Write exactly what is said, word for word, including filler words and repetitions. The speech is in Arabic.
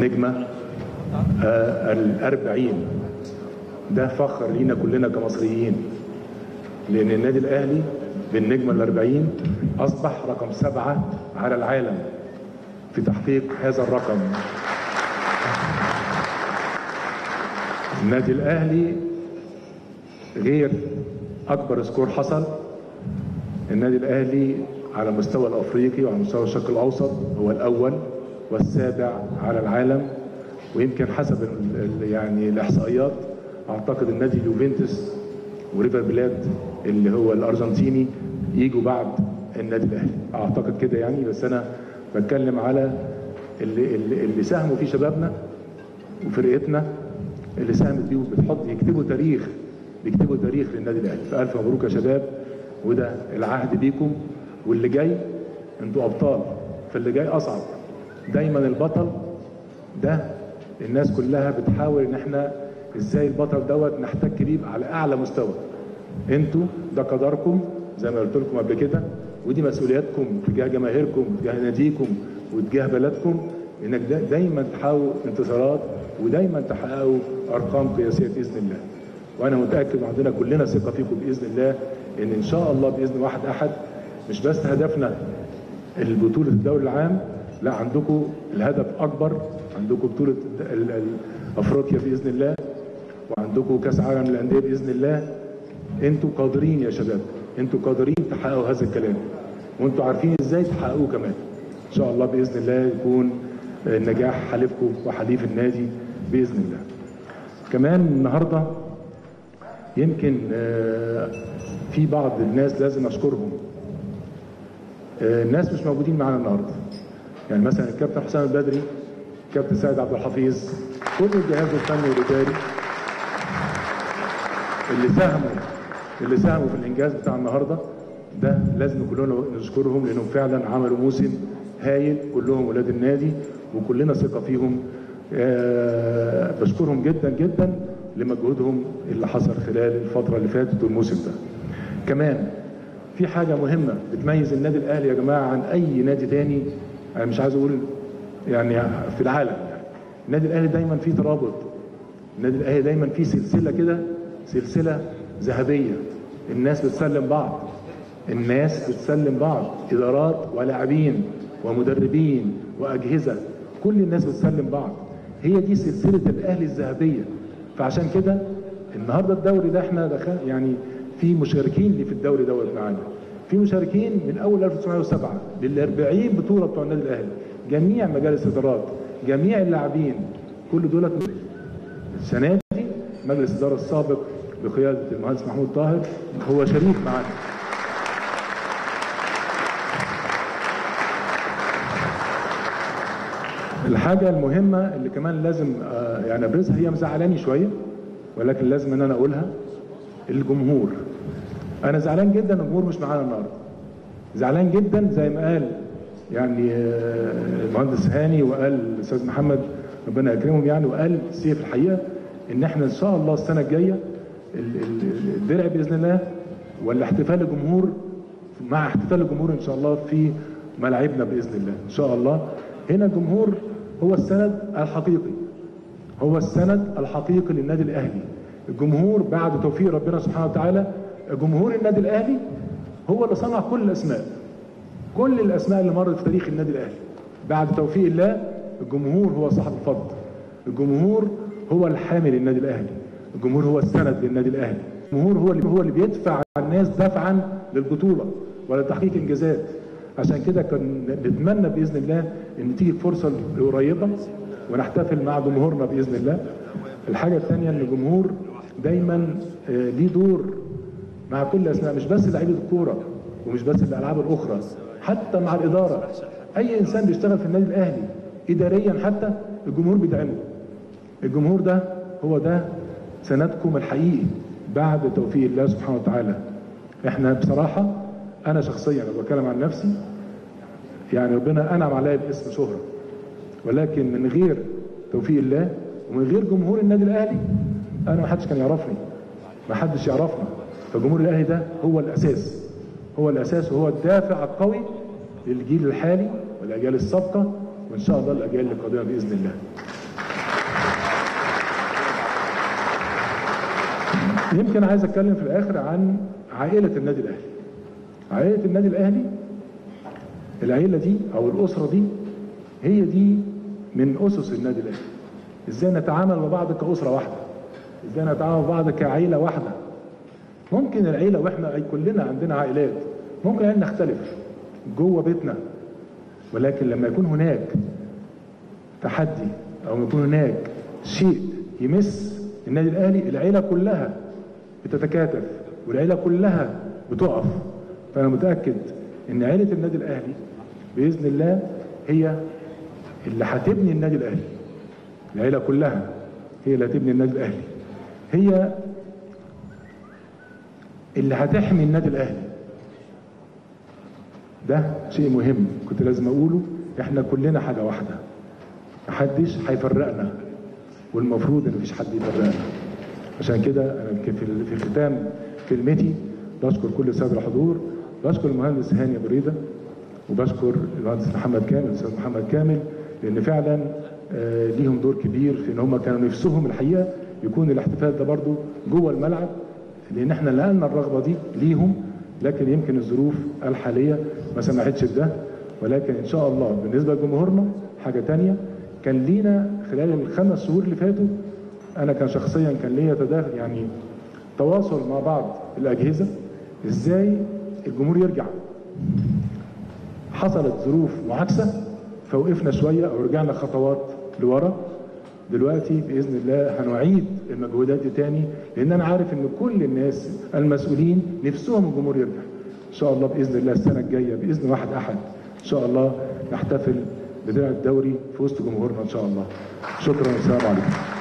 النجمة آه الأربعين. ده فخر لينا كلنا كمصريين، لأن النادي الأهلي بالنجمة الأربعين أصبح رقم سبعة على العالم في تحقيق هذا الرقم. النادي الأهلي غير أكبر سكور حصل، النادي الأهلي على المستوى الأفريقي وعلى مستوى الشرق الأوسط هو الأول والسابع على العالم. ويمكن حسب يعني الإحصائيات أعتقد النادي اليوفنتوس وريفر بلاد اللي هو الأرجنتيني يجوا بعد النادي الأهلي، أعتقد كده يعني. بس أنا بتكلم على اللي, اللي, اللي ساهموا فيه شبابنا وفرقتنا اللي ساهمت بيه بتحط يكتبوا تاريخ، بيكتبوا تاريخ للنادي الأهلي. فألف مبروك يا شباب، وده العهد بيكم، واللي جاي انتوا أبطال، فاللي جاي أصعب. دايما البطل ده الناس كلها بتحاول ان احنا ازاي البطل دوت نحتك بيه على اعلى مستوى. انتوا ده قدركم زي ما قلت لكم قبل كده، ودي مسؤولياتكم تجاه جماهيركم وتجاه ناديكم وتجاه بلدكم، انك دايما تحققوا انتصارات ودايما تحققوا ارقام قياسيه باذن الله. وانا متاكد وعندنا كلنا ثقه فيكم باذن الله ان ان شاء الله باذن واحد احد مش بس هدفنا البطوله الدوري العام، لا عندكم الهدف اكبر، عندكم بطوله افريقيا باذن الله، وعندكم كاس عالم للانديه باذن الله. انتوا قادرين يا شباب، انتوا قادرين تحققوا هذا الكلام، وانتوا عارفين ازاي تحققوه كمان. ان شاء الله باذن الله يكون النجاح حليفكم وحليف النادي باذن الله. كمان النهارده يمكن في بعض الناس لازم اشكرهم، الناس مش موجودين معانا النهارده، يعني مثلا الكابتن حسام البدري، الكابتن سيد عبد الحفيظ، كل الجهاز الفني والاداري اللي ساهموا اللي ساهموا في الانجاز بتاع النهارده ده، لازم كلنا نشكرهم لانهم فعلا عملوا موسم هايل، كلهم ولاد النادي وكلنا ثقه فيهم. أه بشكرهم جدا جدا لمجهودهم اللي حصل خلال الفتره اللي فاتت والموسم ده. كمان في حاجه مهمه بتميز النادي الاهلي يا جماعه عن اي نادي تاني، انا مش عايز اقول يعني في العالم، يعني النادي الاهلي دايما فيه ترابط، النادي الاهلي دايما فيه سلسله كده، سلسله ذهبيه، الناس بتسلم بعض، الناس بتسلم بعض، ادارات ولاعبين ومدربين واجهزه، كل الناس بتسلم بعض، هي دي سلسله الاهلي الذهبيه. فعشان كده النهارده الدوري ده احنا دخل يعني في مشاركين اللي في الدوري دوت معانا، في مشاركين من اول ألف وتسعمائة وسبعة لل أربعين بطوله بتوع النادي الاهلي، جميع مجالس الادارات، جميع اللاعبين، كل دولت. السنه دي مجلس الاداره السابق بقياده المهندس محمود طاهر هو شريك معانا. الحاجه المهمه اللي كمان لازم يعني ابرزها، هي مزعلاني شويه ولكن لازم ان انا اقولها، الجمهور. انا زعلان جدا ان الجمهور مش معانا النهارده، زعلان جدا زي ما قال يعني المهندس هاني وقال الاستاذ محمد ربنا يكرمهم يعني، وقال سيف الحقيقه ان احنا ان شاء الله السنه الجايه الدرع باذن الله ولا احتفال الجمهور، مع احتفال الجمهور ان شاء الله في ملاعبنا باذن الله ان شاء الله. هنا الجمهور هو السند الحقيقي، هو السند الحقيقي للنادي الاهلي. الجمهور بعد توفيق ربنا سبحانه وتعالى، جمهور النادي الاهلي هو اللي صنع كل الاسماء، كل الاسماء اللي مرت في تاريخ النادي الاهلي. بعد توفيق الله الجمهور هو صاحب الفضل، الجمهور هو الحامل للنادي الاهلي، الجمهور هو السند للنادي الاهلي، الجمهور هو اللي هو اللي بيدفع الناس دفعا للبطوله ولتحقيق انجازات. عشان كده كان نتمنى باذن الله ان تيجي فرصه قريبه ونحتفل مع جمهورنا باذن الله. الحاجه الثانيه ان الجمهور دايما ليه دور مع كل الاسماء، مش بس لعيبه الكوره ومش بس الالعاب الاخرى، حتى مع الاداره. اي انسان بيشتغل في النادي الاهلي اداريا حتى الجمهور بيدعمه. الجمهور ده هو ده سندكم الحقيقي بعد توفيق الله سبحانه وتعالى. احنا بصراحه انا شخصيا انا بتكلم عن نفسي، يعني ربنا انعم عليا باسم شهره، ولكن من غير توفيق الله ومن غير جمهور النادي الاهلي انا ما حدش كان يعرفني، ما حدش يعرفنا. فجمهور الاهلي ده هو الاساس، هو الاساس وهو الدافع القوي للجيل الحالي والاجيال السابقه وان شاء الله الاجيال القادمه باذن الله. يمكن عايز اتكلم في الاخر عن عائله النادي الاهلي. عائله النادي الاهلي، العائله دي او الاسره دي هي دي من اسس النادي الاهلي. ازاي نتعامل مع بعض كاسره واحده، ازاي نتعامل مع بعض كعائله واحده. ممكن العيله واحنا أي كلنا عندنا عائلات، ممكن ان نختلف جوه بيتنا، ولكن لما يكون هناك تحدي او يكون هناك شيء يمس النادي الاهلي، العيله كلها بتتكاتف والعيله كلها بتقف. فانا متاكد ان عيله النادي الاهلي باذن الله هي اللي هتبني النادي الاهلي. العيله كلها هي اللي هتبني النادي الاهلي، هي اللي هتحمي النادي الاهلي. ده شيء مهم كنت لازم اقوله. احنا كلنا حاجه واحده، محدش هيفرقنا، والمفروض ان مفيش حد يفرقنا. عشان كده انا في ختام كلمتي بشكر كل الساده الحضور، بشكر المهندس هاني بريده، وبشكر المهندس محمد كامل، الاستاذ محمد كامل، لان فعلا آه ليهم دور كبير في ان هم كانوا نفسهم الحقيقه يكون الاحتفال ده برضو جوه الملعب، لان احنا نقلنا الرغبه دي ليهم، لكن يمكن الظروف الحاليه ما سمحتش بده. ولكن ان شاء الله بالنسبه لجمهورنا حاجه ثانيه. كان لينا خلال الخمس شهور اللي فاتوا، انا كان شخصيا كان ليا تداخل يعني تواصل مع بعض الاجهزه ازاي الجمهور يرجع. حصلت ظروف معاكسه فوقفنا شويه او رجعنا خطوات لورا. دلوقتي باذن الله هنعيد المجهودات دي تاني، لان انا عارف ان كل الناس المسؤولين نفسهم الجمهور يرجع. ان شاء الله باذن الله السنه الجايه باذن واحد احد ان شاء الله نحتفل بدرع الدوري في وسط جمهورنا ان شاء الله. شكرا والسلام عليكم.